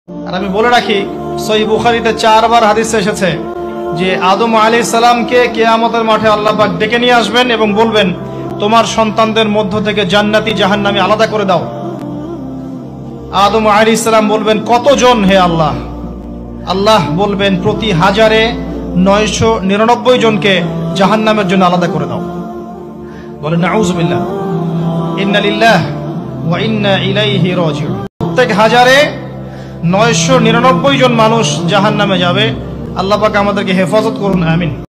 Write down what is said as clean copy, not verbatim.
আর আমি বলে রাখি, সহিহ বুখারীতে 4 বার হাদিসে এসেছে যে আদম আলাইহিস সালামকে কিয়ামতের মাঠে আল্লাহ পাক ডেকে নিয়ে আসবেন এবং বলবেন, তোমার সন্তানদের মধ্য থেকে জান্নাতি জাহান্নামী আলাদা করে দাও। আদম আলাইহিস সালাম বলবেন, কতজন হে আল্লাহ? আল্লাহ বলবেন, প্রতি 1000-এ 999 জনকে জাহান্নামের জন্য আলাদা করে দাও। বলেন নাউযুবিল্লাহ, ইন্না লিল্লাহি ওয়া ইন্না ইলাইহি রাজিউন। প্রত্যেক 1000-এ 999 জন মানুষ জাহান্নামে যাবে। আল্লাহ পাক আমাদেরকে হেফাজত করুন, আমিন।